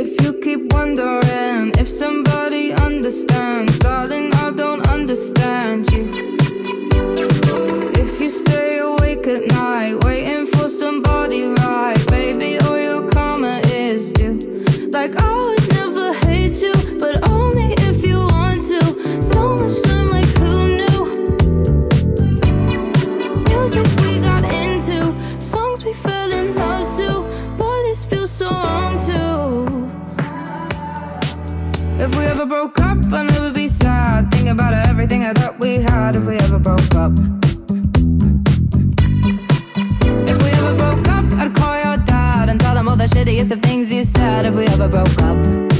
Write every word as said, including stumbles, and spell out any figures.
If you keep wondering if somebody understands, darling, I don't understand you. If you stay awake at night waiting for somebody right, baby, all your karma is due. Like I would never hate you, but only if you want to. So much time, like who knew? Music we got into, songs we fell in love to. Boy, this feels so wrong too. If we ever broke up, I'd never be sad. Think about everything I thought we had. If we ever broke up, if we ever broke up, I'd call your dad and tell him all the shittiest of things you said. If we ever broke up.